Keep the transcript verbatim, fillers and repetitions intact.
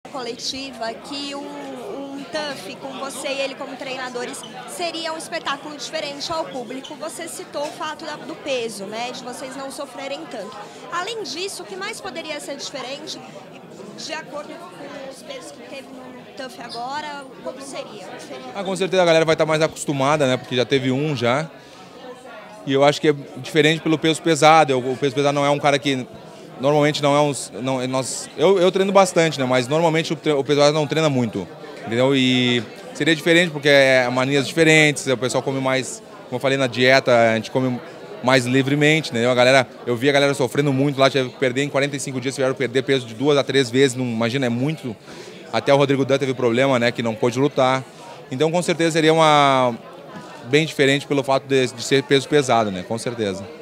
coletiva que um, um T U F com você e ele como treinadores seria um espetáculo diferente ao público. Você citou o fato da, do peso, né, de vocês não sofrerem tanto. Além disso, o que mais poderia ser diferente, de acordo com os pesos que teve no T U F agora, como seria? seria? Ah, com certeza a galera vai estar mais acostumada, né, porque já teve um já. E eu acho que é diferente pelo peso pesado. O peso pesado não é um cara que normalmente não é uns, não, nós, eu, eu treino bastante, né? Mas normalmente o, o pessoal não treina muito, entendeu? E seria diferente porque é manias diferentes, o pessoal come mais, como eu falei na dieta, a gente come mais livremente, né? A galera, eu vi a galera sofrendo muito lá, tiveram que perder em quarenta e cinco dias, tiveram que perder peso de duas a três vezes, não, imagina, é muito. Até o Rodrigo Dan teve problema, né? Que não pôde lutar. Então com certeza seria uma bem diferente pelo fato de, de ser peso pesado, né? Com certeza.